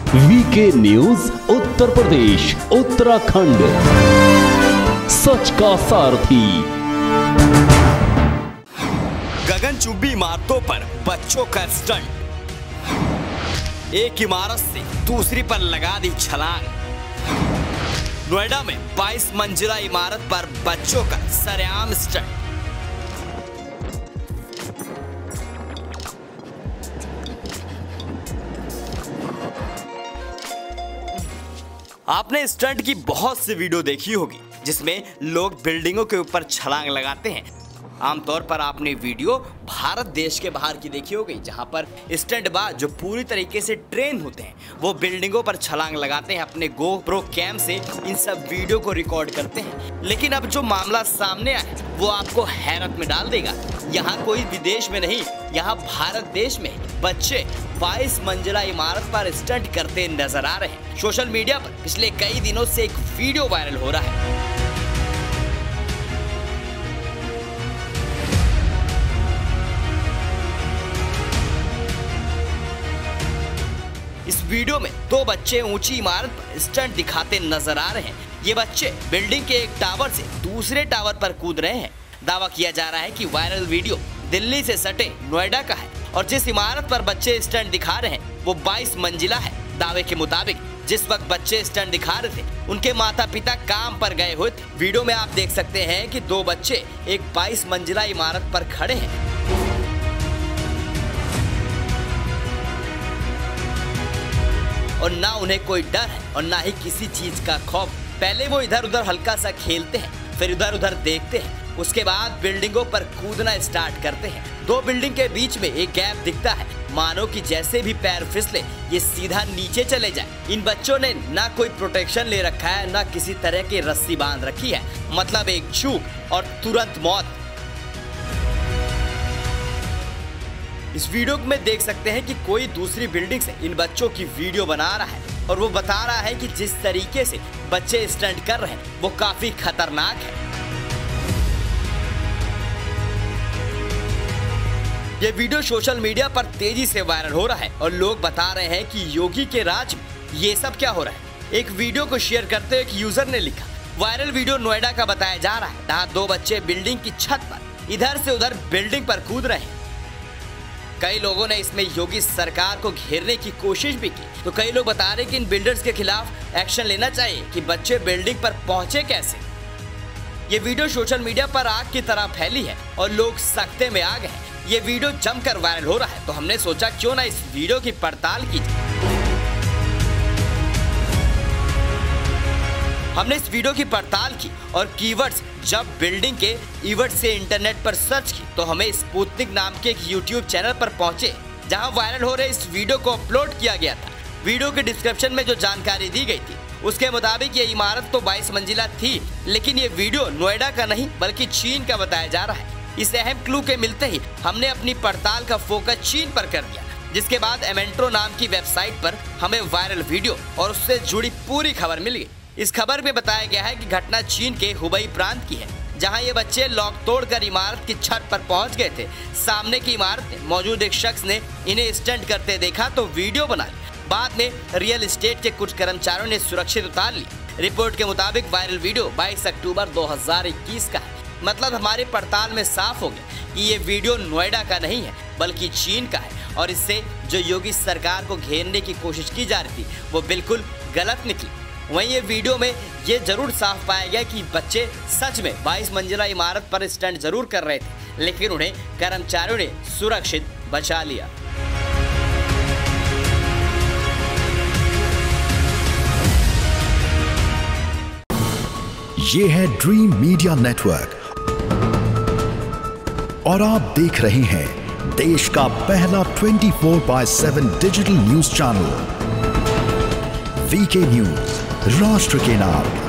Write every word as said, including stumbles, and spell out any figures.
VK news Uttar Pradesh Uttarakhand, सच का सारथी। गगनचुंबी इमारतों पर बच्चों का स्टंट, एक इमारत से दूसरी पर लगा दी छलांग। नोएडा में बाईस मंजिला इमारत पर बच्चों का सरेआम स्टंट। आपने स्टंट की बहुत सी वीडियो देखी होगी जिसमें लोग बिल्डिंगों के ऊपर छलांग लगाते हैं। आमतौर पर आपने वीडियो भारत देश के बाहर की देखी होगी जहां पर स्टंटबाज जो पूरी तरीके से ट्रेन होते हैं वो बिल्डिंगों पर छलांग लगाते हैं, अपने गोप्रो कैम से इन सब वीडियो को रिकॉर्ड करते हैं। लेकिन अब जो मामला सामने आया वो आपको हैरत में डाल देगा। यहाँ कोई विदेश में नहीं, यहाँ भारत देश में बच्चे बाईस मंजिला इमारत पर स्टंट करते नजर आ रहे हैं। सोशल मीडिया पर पिछले कई दिनों से एक वीडियो वायरल हो रहा है। इस वीडियो में दो बच्चे ऊंची इमारत पर स्टंट दिखाते नजर आ रहे हैं। ये बच्चे बिल्डिंग के एक टावर से दूसरे टावर पर कूद रहे हैं। दावा किया जा रहा है कि वायरल वीडियो दिल्ली से सटे नोएडा का है और जिस इमारत पर बच्चे स्टंट दिखा रहे हैं वो बाईस मंजिला है। दावे के मुताबिक जिस वक्त बच्चे स्टंट दिखा रहे थे उनके माता पिता काम पर गए हुए थे। वीडियो में आप देख सकते हैं कि दो बच्चे एक बाईस मंजिला इमारत पर खड़े हैं और ना उन्हें कोई डर है और ना ही किसी चीज का खौफ। पहले वो इधर उधर हल्का सा खेलते हैं, फिर इधर उधर देखते हैं, उसके बाद बिल्डिंगों पर कूदना स्टार्ट करते हैं। दो बिल्डिंग के बीच में एक गैप दिखता है, मानो कि जैसे भी पैर फिसले ये सीधा नीचे चले जाए। इन बच्चों ने ना कोई प्रोटेक्शन ले रखा है, ना किसी तरह की रस्सी बांध रखी है, मतलब एक चूक और तुरंत मौत। इस वीडियो में देख सकते हैं कि कोई दूसरी बिल्डिंग से इन बच्चों की वीडियो बना रहा है और वो बता रहा है कि जिस तरीके से बच्चे स्टंट कर रहे हैं वो काफी खतरनाक है। ये वीडियो सोशल मीडिया पर तेजी से वायरल हो रहा है और लोग बता रहे हैं कि योगी के राज में ये सब क्या हो रहा है। एक वीडियो को शेयर करते हुए एक यूजर ने लिखा, वायरल वीडियो नोएडा का बताया जा रहा है जहाँ दो बच्चे बिल्डिंग की छत पर इधर से उधर बिल्डिंग पर कूद रहे हैं। कई लोगों ने इसमें योगी सरकार को घेरने की कोशिश भी की, तो कई लोग बता रहे कि इन बिल्डर्स के खिलाफ एक्शन लेना चाहिए कि बच्चे बिल्डिंग पर पहुंचे कैसे। ये वीडियो सोशल मीडिया पर आग की तरह फैली है और लोग सख्ते में आ गए हैं। ये वीडियो जमकर वायरल हो रहा है तो हमने सोचा क्यों ना इस वीडियो की पड़ताल की जाए। हमने इस वीडियो की पड़ताल की और कीवर्ड्स जब बिल्डिंग के ईवर्ड से इंटरनेट पर सर्च की तो हमें स्पुतनिक नाम के एक यूट्यूब चैनल पर पहुंचे जहां वायरल हो रहे इस वीडियो को अपलोड किया गया था। वीडियो के डिस्क्रिप्शन में जो जानकारी दी गई थी उसके मुताबिक ये इमारत तो बाईस मंजिला थी, लेकिन ये वीडियो नोएडा का नहीं बल्कि चीन का बताया जा रहा है। इस अहम क्लू के मिलते ही हमने अपनी पड़ताल का फोकस चीन पर कर दिया, जिसके बाद एमेंट्रो नाम की वेबसाइट पर हमें वायरल वीडियो और उससे जुड़ी पूरी खबर मिल गई। इस खबर में बताया गया है कि घटना चीन के हुबई प्रांत की है जहां ये बच्चे लॉक तोड़कर इमारत की छत पर पहुंच गए थे। सामने की इमारत में मौजूद एक शख्स ने इन्हें स्टंट करते देखा तो वीडियो बना ली। बाद में रियल एस्टेट के कुछ कर्मचारियों ने सुरक्षित उतार ली। रिपोर्ट के मुताबिक वायरल वीडियो बाईस अक्टूबर दो हजार इक्कीस का है। मतलब हमारी पड़ताल में साफ हो गया कि ये वीडियो नोएडा का नहीं है बल्कि चीन का है और इससे जो योगी सरकार को घेरने की कोशिश की जा रही थी वो बिल्कुल गलत निकली। वहीं ये वीडियो में ये जरूर साफ पाया गया कि बच्चे सच में बाईस मंजिला इमारत पर स्टंट जरूर कर रहे थे, लेकिन उन्हें कर्मचारियों ने सुरक्षित बचा लिया। ये है ड्रीम मीडिया नेटवर्क और आप देख रहे हैं देश का पहला चौबीस बाय सात digital news channel VK news, राष्ट्र के नाम।